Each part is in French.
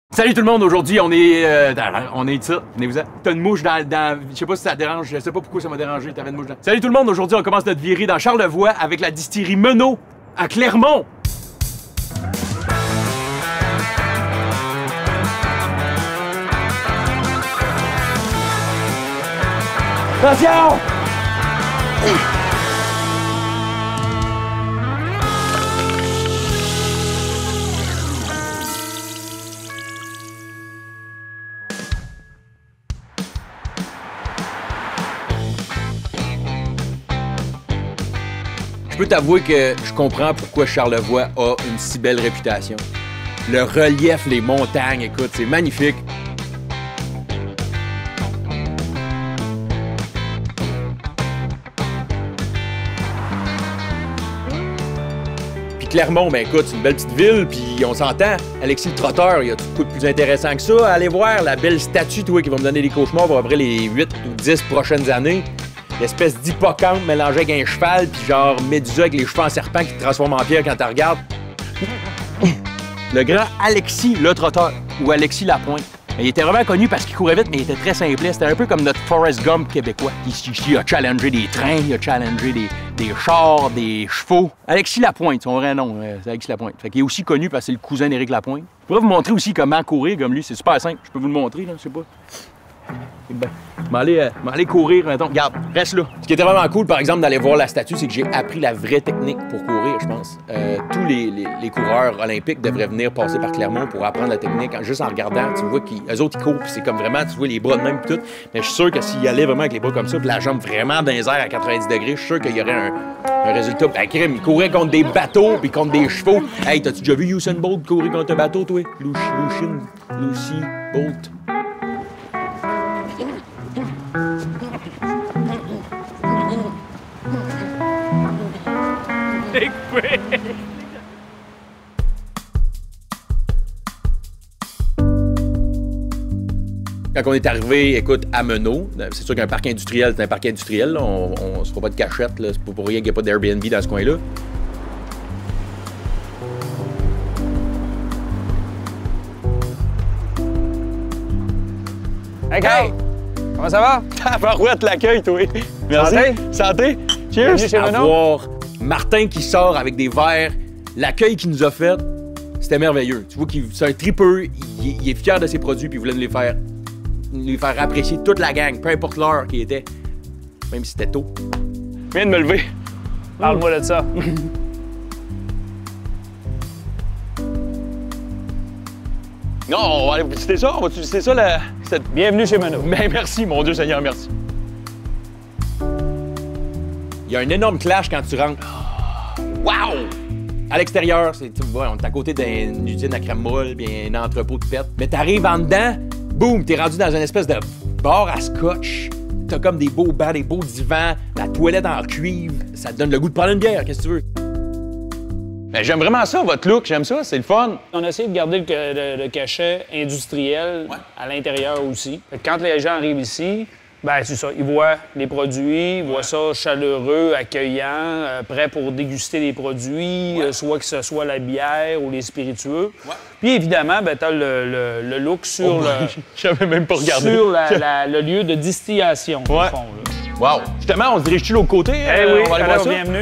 Salut tout le monde, aujourd'hui on est ici, venez-vous-en. T'as une mouche dans... Je sais pas si ça te dérange, je sais pas pourquoi ça m'a dérangé, t'avais une mouche dans... Salut tout le monde, aujourd'hui on commence notre virée dans Charlevoix avec la distillerie Menot à Clermont. Attention! Je peux t'avouer que je comprends pourquoi Charlevoix a une si belle réputation. Le relief, les montagnes, écoute, c'est magnifique. Puis Clermont, ben écoute, c'est une belle petite ville, puis on s'entend. Alexis le trotteur, il y a tout de plus intéressant que ça. Allez voir la belle statue, toi, qui va me donner des cauchemars pour après les 8 ou 10 prochaines années. L'espèce d'hippocampe mélangé avec un cheval, puis genre Médusa avec les cheveux en serpent qui te transforment en pierre quand tu regardes. Le grand Alexis le trotteur, ou Alexis Lapointe. Il était vraiment connu parce qu'il courait vite, mais il était très simplet. C'était un peu comme notre Forrest Gump québécois. Il a challengé des trains, il a challengé des chars, des chevaux. Alexis Lapointe, son vrai nom, c'est Alexis Lapointe. Fait qu'il est aussi connu parce que c'est le cousin d'Éric Lapointe. Je pourrais vous montrer aussi comment courir comme lui. C'est super simple. Je peux vous le montrer, là, je sais pas. Ben, je vais aller courir, mettons. Regarde, reste là. Ce qui était vraiment cool, par exemple, d'aller voir la statue, c'est que j'ai appris la vraie technique pour courir, je pense. Tous les coureurs olympiques devraient venir passer par Clermont pour apprendre la technique. Juste en regardant, tu vois qu'eux autres, ils courent, puis c'est comme vraiment, tu vois les bras de même, puis tout. Mais je suis sûr que s'ils allaient vraiment avec les bras comme ça, puis la jambe vraiment dans les airs à 90 degrés, je suis sûr qu'il y aurait un résultat. Ben, crime, ils couraient contre des bateaux, puis contre des chevaux. Hey, t'as-tu déjà vu Usain Bolt courir contre un bateau, toi? Lucy Bolt. Quand on est arrivé, écoute, à Menot, c'est sûr qu'un parc industriel, c'est un parc industriel, là. On se fera pas de cachette, là. C'est pas pour rien qu'il n'y a pas d'Airbnb dans ce coin-là. Hey, Carl! Hey! Comment ça va? Tabarouette, l'accueil, toi! Merci! Santé! Cheers! Bienvenue chez À Menot. voir Martin qui sort avec des verres, l'accueil qu'il nous a fait, c'était merveilleux. Tu vois qu'il c'est un tripeux, il est fier de ses produits, puis il voulait nous les faire apprécier toute la gang, peu importe l'heure qui était, même si c'était tôt. Je viens de me lever. Parle-moi de ça. Non, on va aller visiter ça, on va visiter ça, Bienvenue chez Menot. Ben, merci, mon Dieu Seigneur, merci. Il y a un énorme clash quand tu rentres. Wow! À l'extérieur, tu vois, on est à côté d'une usine à crème molle, bien un entrepôt de pète. Mais t'arrives en dedans, boum, t'es rendu dans une espèce de bar à scotch. T'as comme des beaux bancs, des beaux divans, la toilette en cuivre. Ça te donne le goût de prendre une bière, qu'est-ce que tu veux? Ben, j'aime vraiment ça, votre look, j'aime ça, c'est le fun. On a essayé de garder le cachet industriel à l'intérieur aussi. Fait que quand les gens arrivent ici, ben c'est ça, ils voient les produits, ils voient ça chaleureux, accueillant, prêt pour déguster les produits, soit que ce soit la bière ou les spiritueux. Ouais. Puis évidemment, ben t'as le look sur J'avais même pas regardé. sur le lieu de distillation, au fond. Là. Wow! Justement, on se dirige-tu de l'autre côté? Oui, on va aller voir ça. bienvenue.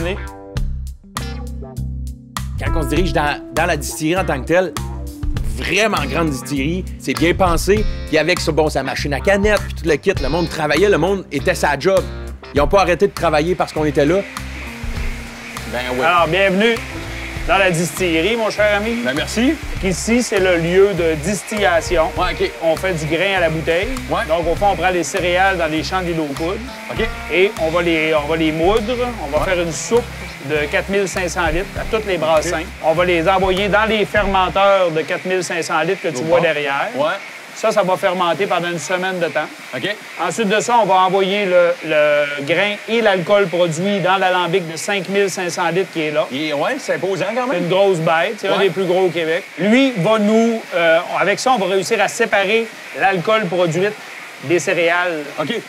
Quand on se dirige dans la distillerie en tant que telle, vraiment grande distillerie, c'est bien pensé. Puis avec ça, bon, sa machine à canettes, puis tout le kit, le monde travaillait, le monde était sa job. Ils n'ont pas arrêté de travailler parce qu'on était là. Ben oui. Alors, bienvenue dans la distillerie, mon cher ami. Ben merci. Ici, c'est le lieu de distillation. Ouais, OK. On fait du grain à la bouteille. Ouais. Donc, au fond, on prend les céréales dans des champs d'îlot poudre. OK. Et on va les moudre. On va faire une soupe de 4500 litres à toutes les brassins. Okay. On va les envoyer dans les fermenteurs de 4500 litres que tu vois derrière. Ouais. Ça va fermenter pendant une semaine de temps. OK. Ensuite de ça, on va envoyer le grain et l'alcool produit dans l'alambic de 5500 litres qui est là. Et ouais, c'est imposant quand même. C'est une grosse bête, c'est un des plus gros au Québec. Lui va nous... avec ça, on va réussir à séparer l'alcool produit des céréales. OK, ouais.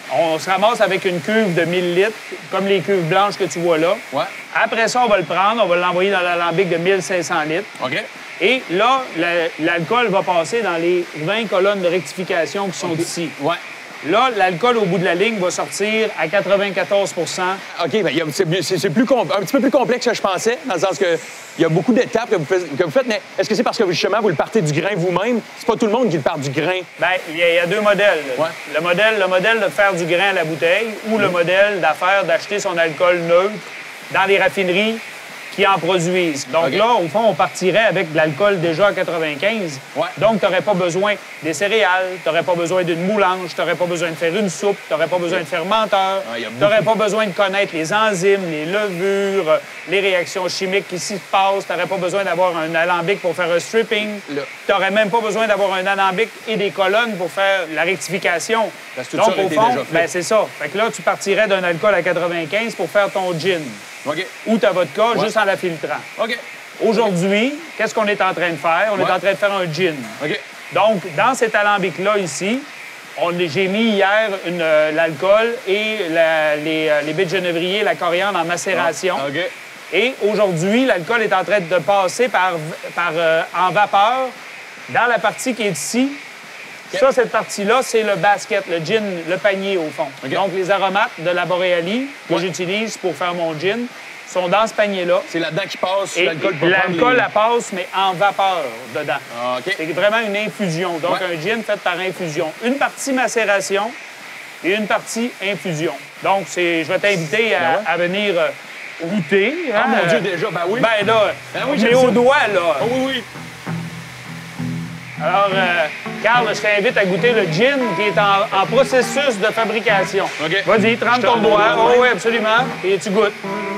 On se ramasse avec une cuve de 1000 litres, comme les cuves blanches que tu vois là. Ouais. Après ça, on va le prendre, on va l'envoyer dans l'alambic de 1500 litres. OK. Et là, l'alcool va passer dans les 20 colonnes de rectification qui sont ici. Ouais. Là, l'alcool au bout de la ligne va sortir à 94 OK, bien, c'est un petit peu plus complexe que je pensais, dans le sens que il y a beaucoup d'étapes que vous faites, mais est-ce que c'est parce que justement, vous le partez du grain vous-même? C'est pas tout le monde qui le part du grain. Bien, il y a deux modèles. Ouais. Le modèle de faire du grain à la bouteille ou le modèle d'acheter son alcool neutre dans les raffineries qui en produisent. Donc OK. là, au fond, on partirait avec de l'alcool déjà à 95. Ouais. Donc, tu n'aurais pas besoin des céréales, tu n'aurais pas besoin d'une moulange, tu n'aurais pas besoin de faire une soupe, tu n'aurais pas besoin de fermenteur, Ah, il y a tu n'aurais pas besoin de connaître les enzymes, les levures, les réactions chimiques qui s'y passent, tu n'aurais pas besoin d'avoir un alambic pour faire un stripping, Là. tu n'aurais même pas besoin d'avoir un alambic et des colonnes pour faire la rectification. Parce que tout Donc, ça aurait au été fond, déjà fait. ben, c'est ça. Fait que là, tu partirais d'un alcool à 95 pour faire ton gin OK. ou ta vodka Ouais. juste en la filtrant. OK. Aujourd'hui, qu'est-ce qu'on est en train de faire? On est Ouais. en train de faire un gin. OK. Donc, dans cet alambic-là, ici, j'ai mis hier l'alcool et les baies de genévrier, la coriandre en macération. OK. Et aujourd'hui, l'alcool est en train de passer en vapeur dans la partie qui est ici. OK. Ça, cette partie-là, c'est le basket, le gin, le panier, au fond. OK. Donc, les aromates de la Boréalie que Ouais. j'utilise pour faire mon gin sont dans ce panier-là. C'est là-dedans qu'il passe Et l'alcool pour prendre l'alcool, les... elle passe, mais en vapeur dedans. Ah, OK. C'est vraiment une infusion. Donc, Ouais. un gin fait par infusion. Une partie macération et une partie infusion. Donc, je vais t'inviter Ben ouais. à venir goûter. Ah, hein. mon Dieu, déjà, ben oui. Ben là, Ben oui, j'ai j'aime au ça. doigt, là. Ah oui, oui. Alors, Carl, je t'invite à goûter le gin qui est en processus de fabrication. OK. Vas-y, trempe Je ton trempe doigt. mon doigt, Oh, ouais. oui, absolument. Et tu goûtes.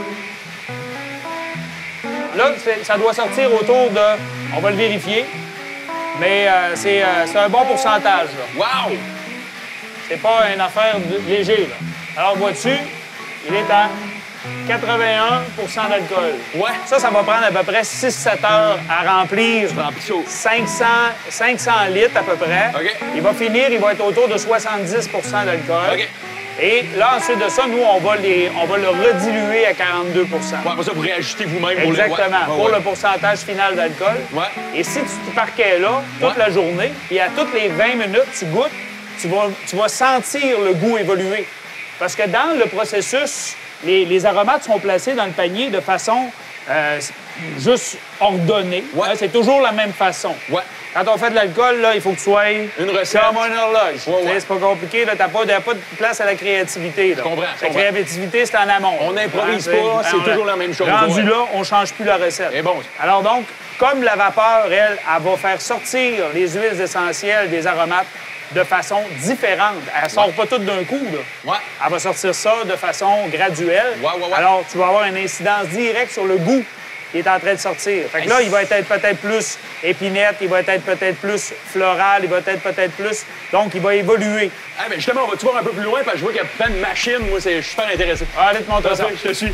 Là, ça doit sortir autour de... On va le vérifier. Mais c'est un bon pourcentage, là. Wow! C'est pas une affaire léger, là. Alors, vois-tu, il est à 81 d'alcool. Ouais. Ça va prendre à peu près 6-7 heures à remplir Remplis ça. 500 litres à peu près. OK. Il va finir, il va être autour de 70 d'alcool. OK. Et là, ensuite de ça, nous, on va le rediluer à 42 Ouais, pour ça, vous réajustez vous-même. Exactement, pour pour le... le pourcentage final d'alcool. Ouais. Et si tu te parquais là toute Ouais. la journée, puis à toutes les 20 minutes, tu goûtes, tu vas sentir le goût évoluer. Parce que dans le processus, les aromates sont placés dans le panier de façon juste ordonnée. Ouais. Hein, c'est toujours la même façon. Ouais. Quand on fait de l'alcool, là, il faut que tu sois Une recette. comme un horloge. Ouais, ouais. C'est pas compliqué, là, t'as pas de place à la créativité. Là. Je comprends, je La comprends. créativité, c'est en amont. On n'improvise Hein, pas, c'est toujours la même chose. Rendu Ouais. là, on change plus la recette. C'est bon. Alors donc, comme la vapeur, elle va faire sortir les huiles essentielles des aromates de façon différente. Elle sort pas toutes d'un coup, là. Ouais. Elle va sortir ça de façon graduelle. Ouais, ouais, ouais. Alors, tu vas avoir une incidence directe sur le goût qui est en train de sortir. Fait que là, il va être peut-être plus épinette, il va être peut-être plus floral, il va être peut-être plus... Donc, il va évoluer. Ah, ben justement, on va-tu voir un peu plus loin, parce que je vois qu'il y a plein de machines. Moi, je suis super intéressé. Ah, allez te montrer ça. Je te suis.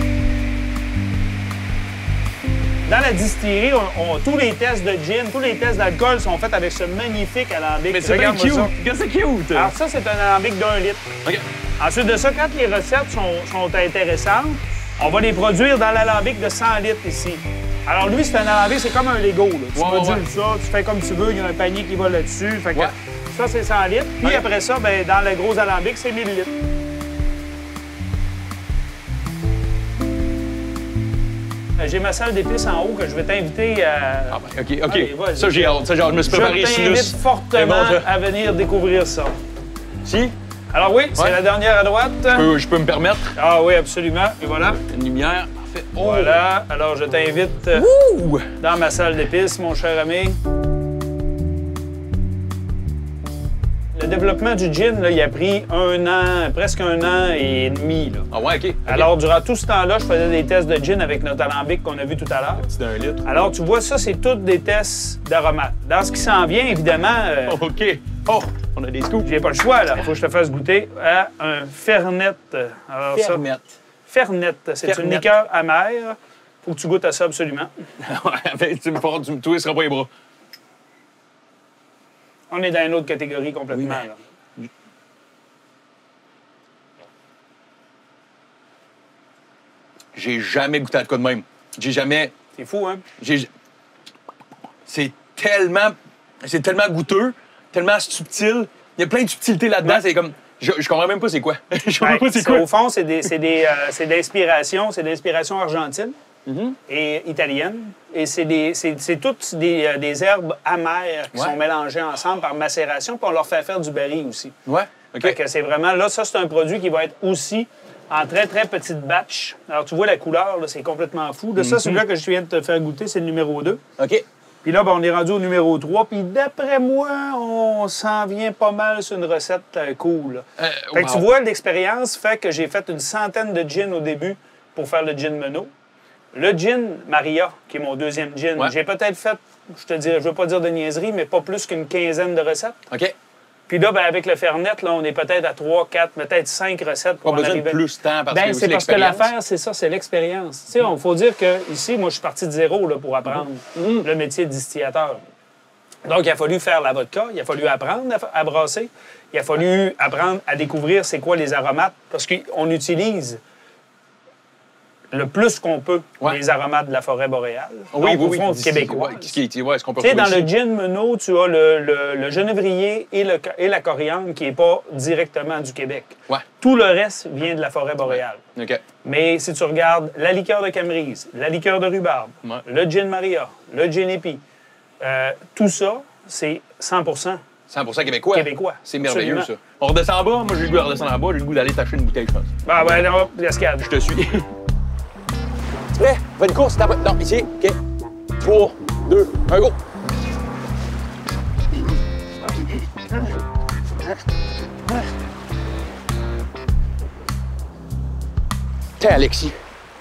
Dans la distillerie, tous les tests de gin, tous les tests d'alcool sont faits avec ce magnifique alambic. Mais c'est bien Regarde-moi cute. ça. Qu'est-ce que c'est cute? Alors ça, c'est un alambic d'1 litre. OK. Ensuite de ça, quand les recettes sont intéressantes, on va les produire dans l'alambic de 100 litres ici. Alors lui, c'est un alambic, c'est comme un Lego. Là. Tu Ouais, modules ouais. ça, tu fais comme tu veux, il y a un panier qui va là-dessus. Fait que Ouais. ça, c'est 100 litres. Puis OK. après ça, ben, dans le gros alambic, c'est 1000 litres. J'ai ma salle d'épices en haut que je vais t'inviter à... Ah, ben, OK, OK. Allez, vas-y. Ça, j'ai hâte. Ça, genre, je me suis préparé Je ici. t'invite fortement C'est bon, ça. à venir découvrir ça. Si? Alors oui, c'est Ouais. la dernière à droite. Je peux me permettre. Ah oui, absolument. Et voilà. Une lumière. Parfait. Oh! Voilà. Alors, je t'invite Ouh! dans ma salle d'épices, mon cher ami. Le développement du gin, là, il a pris un an, presque un an et demi. Là. Ah ouais, OK. Alors, durant tout ce temps-là, je faisais des tests de gin avec notre alambic qu'on a vu tout à l'heure. C'est d'un litre. Alors, tu vois, ça, c'est tous des tests d'aromates. Dans ce qui s'en vient, évidemment, OK. Oh, on a des scoops. j'ai pas le choix, là. Faut que je te fasse goûter à un Fernet. Alors, ça, Fernet, c'est une Fernet. liqueur amère. Faut que tu goûtes à ça absolument. Ouais, tu me twisteras pas les bras. On est dans une autre catégorie complètement. Oui, là. J'ai jamais goûté à de quoi de même. J'ai jamais... C'est fou, hein? C'est tellement goûteux, tellement subtil. Il y a plein de subtilités là-dedans. Ouais. C'est comme... Je comprends même pas c'est quoi. Je comprends pas c'est quoi. Au fond, c'est d'inspiration argentine et italienne. Et c'est toutes des herbes amères qui sont mélangées ensemble par macération, puis on leur fait faire du berry aussi. Ouais, OK. Fait que c'est vraiment... Là, ça, c'est un produit qui va être aussi en très, très petite batch. Alors, tu vois la couleur, là, c'est complètement fou. De ça, celui-là que je viens de te faire goûter, c'est le numéro 2. OK. Puis là, ben, on est rendu au numéro 3. Puis d'après moi, on s'en vient pas mal sur une recette cool. Fait que tu vois, l'expérience fait que j'ai fait une centaine de gins au début pour faire le gin Menot. Le gin Maria, qui est mon deuxième gin, j'ai peut-être fait, je veux pas dire de niaiserie, mais pas plus qu'une quinzaine de recettes. OK. Puis là, ben, avec le Fernet, là, on est peut-être à 3, 4, peut-être 5 recettes pour Pas besoin de plus de temps parce que c'est parce que l'affaire, c'est ça, c'est l'expérience. Tu sais, il faut dire que ici, moi, je suis parti de zéro là, pour apprendre le métier de distillateur. Donc, il a fallu faire la vodka, il a fallu apprendre à brasser, il a fallu apprendre à découvrir c'est quoi les aromates, parce qu'on utilise le plus qu'on peut les aromates de la forêt boréale. Oui, donc, au fond, québécois. Est-ce qu'on peut Tu sais, dans le gin Menot, tu as le genévrier et la coriandre qui n'est pas directement du Québec. Ouais. Tout le reste vient de la forêt boréale. OK. Mais si tu regardes la liqueur de Camerise, la liqueur de rhubarbe, le gin Maria, le gin épi, tout ça, c'est 100% 100% québécois. Québécois. C'est merveilleux, Absolument. ça. On redescend en bas. Moi, j'ai le goût de redescendre en bas. J'ai le goût d'aller t'acheter une bouteille, je pense. Ben, non, cascade. Je te suis. Tu prêt? Va une course, t'as... Non, ici. OK. 3, 2, 1, go! Tiens, Alexis.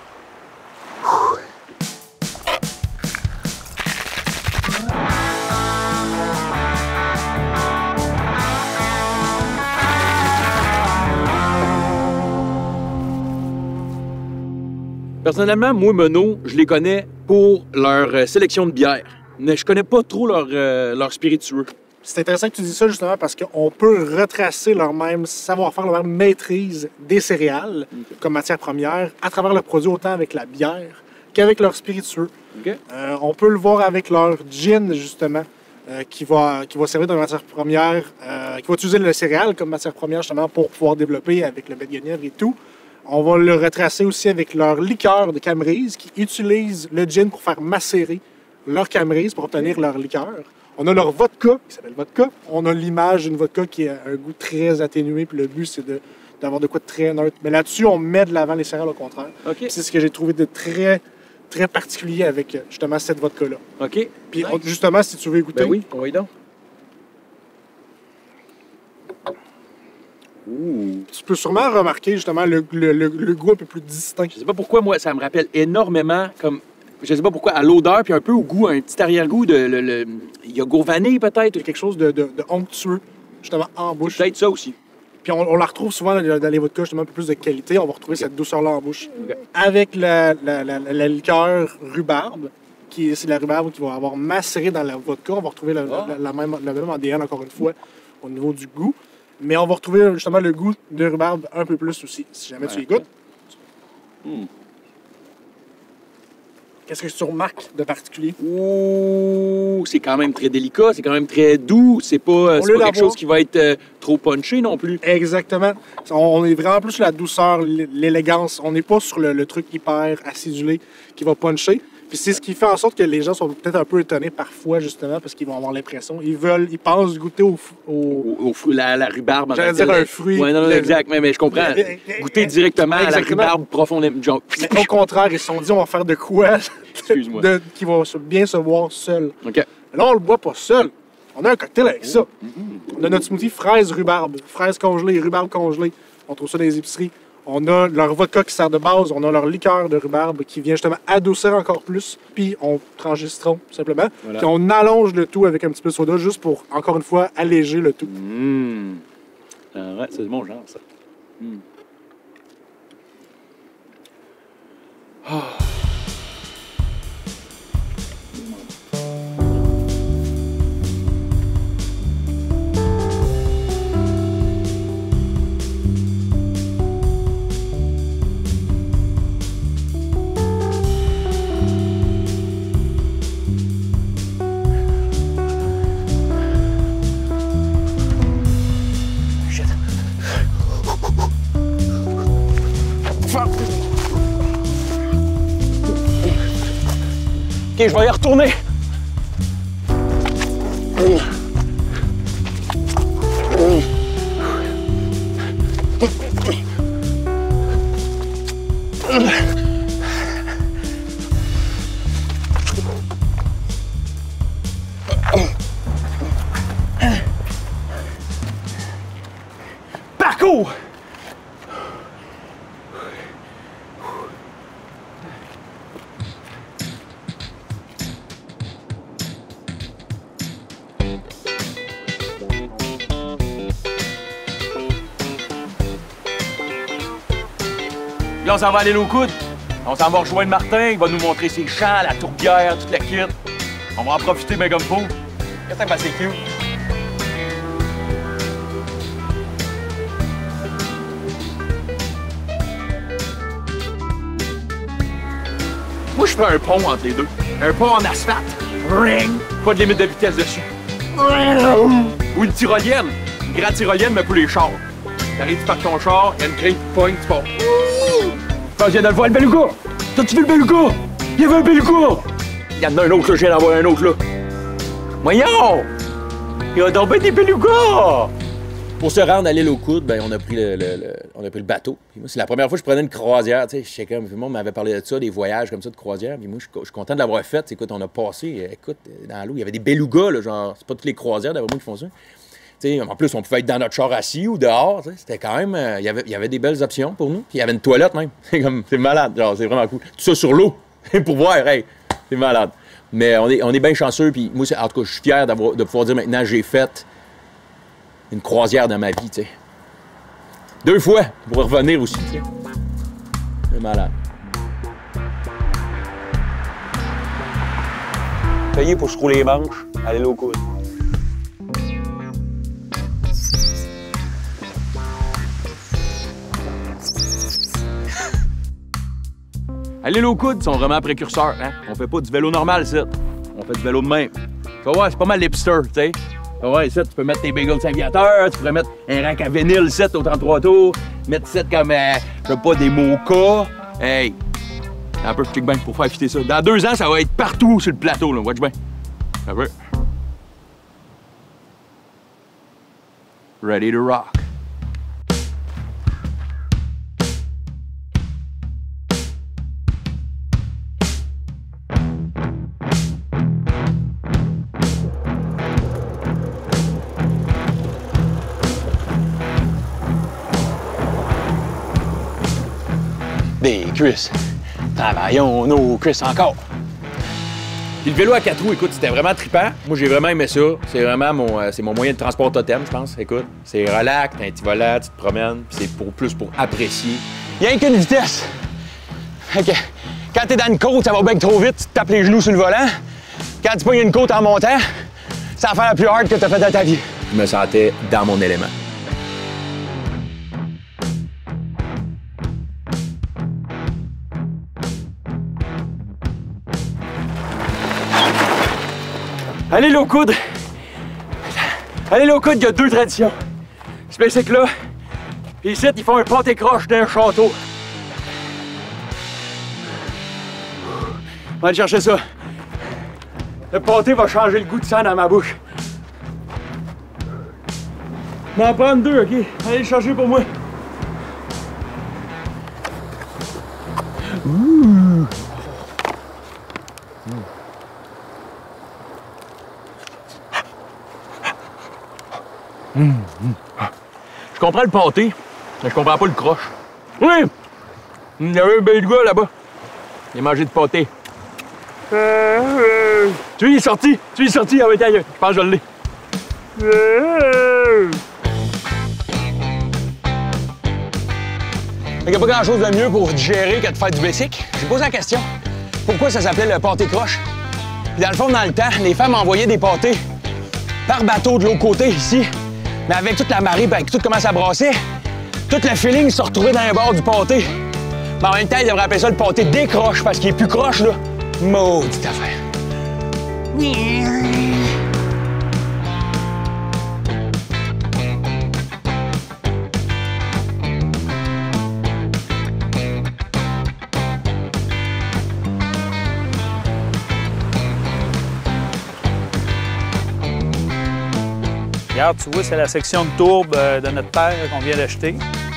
Personnellement, moi, Menot, je les connais pour leur sélection de bières. Mais je connais pas trop leur spiritueux. C'est intéressant que tu dis ça justement parce qu'on peut retracer leur même savoir-faire, leur même maîtrise des céréales comme matière première à travers leurs produits, autant avec la bière qu'avec leur spiritueux. On peut le voir avec leur gin, justement, qui va servir de matière première, qui va utiliser le céréal comme matière première justement pour pouvoir développer avec le bec de Guenièvre et tout. On va le retracer aussi avec leur liqueur de Camerise qui utilise le gin pour faire macérer leur Camerise pour obtenir leur liqueur. On a leur vodka, qui s'appelle vodka. On a l'image d'une vodka qui a un goût très atténué, puis le but, c'est d'avoir de quoi de très neutre. Mais là-dessus, on met de l'avant les céréales au contraire. Okay. C'est ce que j'ai trouvé de très, très particulier avec justement cette vodka-là. OK. Puis justement, si tu veux écouter... Ben oui, on va y donc. Ouh. Tu peux sûrement remarquer justement le goût un peu plus distinct. Je sais pas pourquoi, moi, ça me rappelle énormément comme... Je sais pas pourquoi, à l'odeur, puis un peu au goût, un petit arrière-goût de... Il y a vanille, peut-être? Il y a quelque chose de onctueux, justement, en bouche. Peut-être ça aussi. Puis on la retrouve souvent dans les vodkas, justement, un peu plus de qualité. On va retrouver cette douceur-là en bouche. Avec la liqueur rhubarbe, c'est la rhubarbe qui va avoir macéré dans la vodka. On va retrouver le même ADN, encore une fois, au niveau du goût. Mais on va retrouver justement le goût de rhubarbe un peu plus aussi, si jamais tu y goûtes. Qu'est-ce que tu remarques de particulier? Ouh, c'est quand même très délicat, c'est quand même très doux. C'est pas quelque chose qui va être trop punché non plus. Exactement. On est vraiment plus sur la douceur, l'élégance. On n'est pas sur le truc hyper acidulé qui va puncher. Puis c'est ce qui fait en sorte que les gens sont peut-être un peu étonnés parfois, justement, parce qu'ils vont avoir l'impression. Ils pensent goûter la rhubarbe. J'allais dire un fruit. Oui, non, exact, mais je comprends. Goûter directement à la rhubarbe profondément. Genre... Mais au contraire, ils se sont dit, on va faire de quoi Excuse-moi. qui va bien se boire seul. OK. Là, on le boit pas seul. On a un cocktail avec ça. On a notre smoothie fraise-rhubarbe. Fraise congelée, rhubarbe congelée. On trouve ça dans les épiceries. On a leur vodka qui sert de base, on a leur liqueur de rhubarbe qui vient justement adoucir encore plus, puis on tranche le citron, tout simplement. Voilà. Puis on allonge le tout avec un petit peu de soda, juste pour, encore une fois, alléger le tout. Ouais, c'est du bon genre, ça. OK, je vais y retourner. Parcours! Là, on s'en va aller l'eau coude. On s'en va rejoindre Martin, il va nous montrer ses champs, la tourbière, toute la kit. On va en profiter, mais comme faut. Qu'est-ce que c'est cute? Moi, je fais un pont entre les deux. Un pont en asphalte. Ring! Pas de limite de vitesse dessus. Ou une tyrolienne. Une grande tyrolienne, mais pour les chars. T'arrives, tu pars ton char, il y a une grille qui pogne, tu pars. Je viens de le voir, le beluga! T'as-tu vu le beluga? Il y avait un beluga! Il y en a un autre, là, je viens d'en voir un autre, là. Voyons! Il y a donc bien des belugas! Pour se rendre à l'île aux Coudes, ben, on a pris le bateau. Puis moi, c'est la première fois que je prenais une croisière. Tu sais, je sais comme tout le monde m'avait parlé de ça, des voyages comme ça de croisière. Puis moi, je suis content de l'avoir fait. Écoute, on a passé, dans l'eau, il y avait des belugas, là, genre, c'est pas toutes les croisières d'après moi qui font ça. T'sais, en plus, on pouvait être dans notre char assis ou dehors. C'était quand même... Il y avait des belles options pour nous. Puis il y avait une toilette même. C'est malade. Genre, c'est vraiment cool. Tout ça sur l'eau. Pour voir, hey, c'est malade. Mais on est bien chanceux. Puis moi, en tout cas, je suis fier de pouvoir dire maintenant j'ai fait une croisière dans ma vie. T'sais. 2 fois pour revenir aussi. T'sais. C'est malade. Payé pour se rouler les manches. Allez l'eau coude. Allez, l'eau coude sont vraiment précurseurs, hein? On fait pas du vélo normal, ça. On fait du vélo de même. Tu vas voir, c'est pas mal l'hipster, tu sais. Tu vas voir, ici, tu peux mettre tes bagels aviateurs, tu pourrais mettre un rack à vinyle, ici, au 33 tours, mettre ici comme, je sais pas, des mochas. Hey! Un peu, check bien, pour faire fitter ça. Dans 2 ans, ça va être partout sur le plateau, là. Watch bien. Ça veut. Ready to rock. Des cuisses. Travaillons nos cuisses encore. Puis le vélo à 4 roues, écoute, c'était vraiment trippant. Moi, j'ai vraiment aimé ça. C'est vraiment mon moyen de transport totem, je pense. Écoute, c'est relax, t'as un petit volant, tu te promènes, puis c'est plus pour apprécier. Il y a qu'une vitesse. OK. Quand t'es dans une côte, ça va bien trop vite, tu te tapes les genoux sur le volant. Quand tu pognes une côte en montant, ça va faire la plus hard que t'as fait dans ta vie. Je me sentais dans mon élément. Allez, l'eau coude! Allez, l'eau coude, il y a 2 traditions. Ce basic-là, puis ici, ils font un pâté croche d'un château. On va aller chercher ça. Le pâté va changer le goût de sang dans ma bouche. Je vais en prendre 2, OK? Allez le chercher pour moi. Ouh. Je comprends le pâté, mais je comprends pas le croche. Oui! Il y avait un bel gars là-bas. Il a mangé du pâté. Tu vois, il est sorti! Tu vois, il est sorti avec ta gueule. Je pense que je l'ai. Il n'y a pas grand-chose de mieux pour digérer que de faire du basic. J'ai posé la question. Pourquoi ça s'appelait le pâté croche? Puis dans le fond, dans le temps, les femmes envoyaient des pâtés par bateau de l'autre côté, ici. Mais avec toute la marée, avec tout commence à brasser, tout le feeling se retrouvait dans les bords du pâté. Mais en même temps, il devrait appeler ça le pâté décroche, parce qu'il est plus croche, là. Maudite affaire. Regarde, tu vois, c'est la section de tourbe de notre père qu'on vient d'acheter.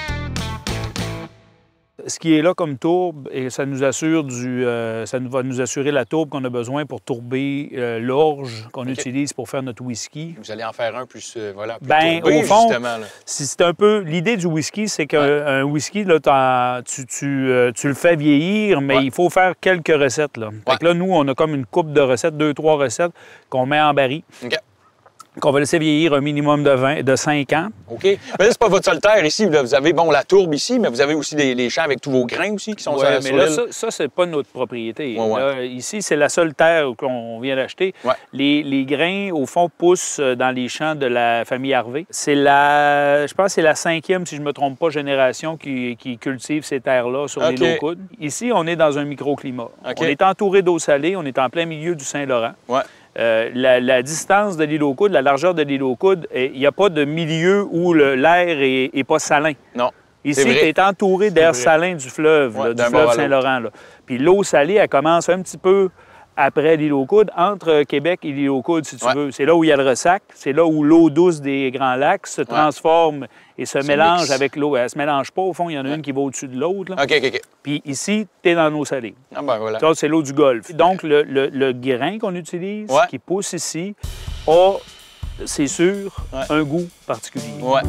Ce qui est là comme tourbe, et ça nous assure ça va nous assurer la tourbe qu'on a besoin pour tourber l'orge qu'on utilise pour faire notre whisky. Vous allez en faire un plus, voilà, plus tourbé, au fond, justement. C'est un peu... L'idée du whisky, c'est qu'un whisky, là, tu le fais vieillir, mais il faut faire quelques recettes. Là. Fait que là, nous, on a comme une coupe de recettes, 2-3 recettes qu'on met en baril. OK. Qu'on va laisser vieillir un minimum de 5 ans. OK. Mais là, c'est pas votre seule terre ici. Là. Vous avez, bon, la tourbe ici, mais vous avez aussi les champs avec tous vos grains aussi qui sont sur mais là, ça c'est pas notre propriété. Ouais. Là, ici, c'est la seule terre qu'on vient d'acheter. Ouais. Les grains, au fond, poussent dans les champs de la famille Harvey. Je pense que c'est la 5e, si je ne me trompe pas, génération qui cultive ces terres-là sur les low-coudes. Ici, on est dans un microclimat. On est entouré d'eau salée, on est en plein milieu du Saint-Laurent. Ouais. La distance de l'île aux Coudes, la largeur de l'île aux Coudes, il n'y a pas de milieu où l'air n'est pas salin. Non. Ici, tu es entouré d'air salin du fleuve, du fleuve Saint-Laurent. Puis l'eau salée, elle commence un petit peu après l'île aux Coudes, entre Québec et l'île aux Coudes, si tu veux. C'est là où il y a le ressac, c'est là où l'eau douce des Grands Lacs se transforme et se mélange avec l'eau. Elle ne se mélange pas, au fond, il y en a une qui va au-dessus de l'autre. OK. Puis ici, tu es dans l'eau salée. Ah ben voilà. Ça, c'est l'eau du Golfe. Donc, le grain qu'on utilise, qui pousse ici, a, c'est sûr, un goût particulier. Ouais.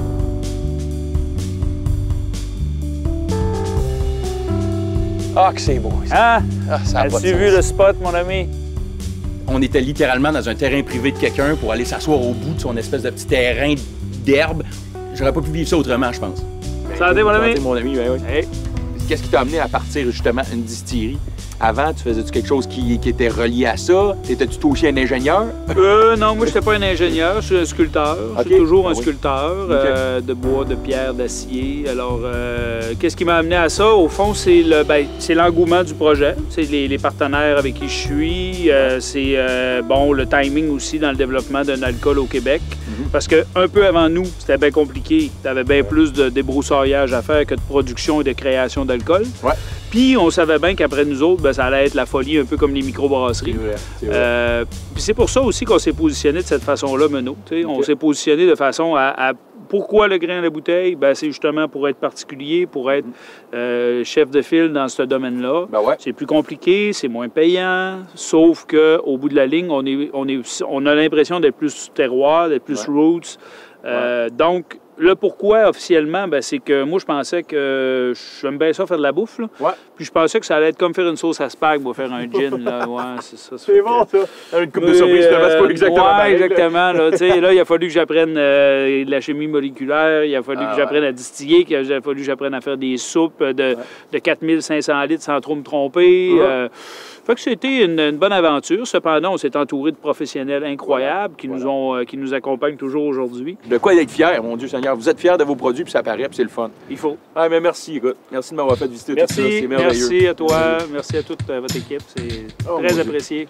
Ah, que c'est beau. Ah, as-tu vu le spot, mon ami? On était littéralement dans un terrain privé de quelqu'un pour aller s'asseoir au bout de son espèce de petit terrain d'herbe. J'aurais pas pu vivre ça autrement, je pense. Santé, mon ami. Santé, mon ami, oui. Hey. Qu'est-ce qui t'a amené à partir justement une distillerie? Avant, tu faisais-tu quelque chose qui était relié à ça? Étais-tu toi aussi un ingénieur? Non, moi, je n'étais pas un ingénieur, je suis un sculpteur. Je suis toujours un sculpteur de bois, de pierre, d'acier. Alors, qu'est-ce qui m'a amené à ça? Au fond, c'est l'engouement du projet. C'est les partenaires avec qui je suis. C'est le timing aussi dans le développement d'un alcool au Québec. Parce qu'un peu avant nous, c'était bien compliqué. Tu avais bien plus de débroussaillage à faire que de production et de création d'alcool. Ouais. Puis on savait bien qu'après nous autres, ça allait être la folie, un peu comme les microbrasseries. C'est vrai. Puis c'est pour ça aussi qu'on s'est positionné de cette façon-là, Menot. On s'est positionné de façon à pourquoi le grain à la bouteille? C'est justement pour être particulier, pour être chef de file dans ce domaine-là. C'est plus compliqué, c'est moins payant, sauf qu'au bout de la ligne, on a l'impression d'être plus terroir, d'être plus roots. Donc, le pourquoi, officiellement, c'est que moi, je pensais que j'aime bien ça faire de la bouffe. Là. Puis je pensais que ça allait être comme faire une sauce à spag ou faire un gin. Là. C'est ça. C'est bon, ça. Une coupe de surprise, c'est pas exactement pareil. Exactement. Là, il a fallu que j'apprenne de la chimie moléculaire, il a fallu que j'apprenne à distiller, il a fallu que j'apprenne à faire des soupes de 4500 litres sans trop me tromper. Fait que c'était une bonne aventure. Cependant, on s'est entouré de professionnels incroyables qui nous accompagnent toujours aujourd'hui. De quoi être fier, mon Dieu Seigneur. Vous êtes fiers de vos produits, puis ça paraît, puis c'est le fun. Il faut. Ah, mais merci, écoute. Merci de m'avoir fait visiter tout ça. C'est merveilleux. Merci à toi. Merci à toute votre équipe. C'est très apprécié.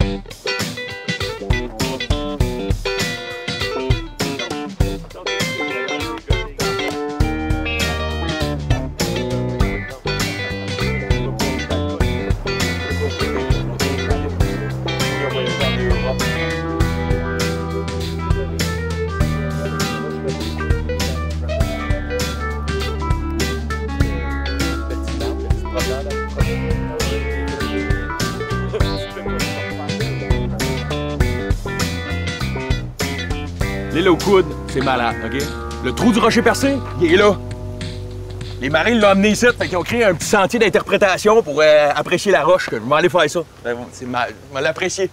L'île aux Coudes, c'est malade, OK? Le trou du rocher percé, il est là. Les marins l'ont amené ici, fait qu'ils ont créé un petit sentier d'interprétation pour apprécier la roche. Je vais aller faire ça. C'est mal. Je vais l'apprécier.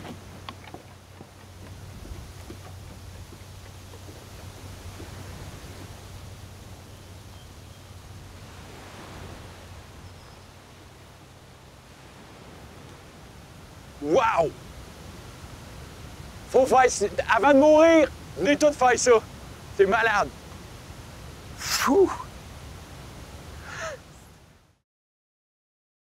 Wow! Faut faire... Avant de mourir, venez tous faire ça. C'est malade. Fou!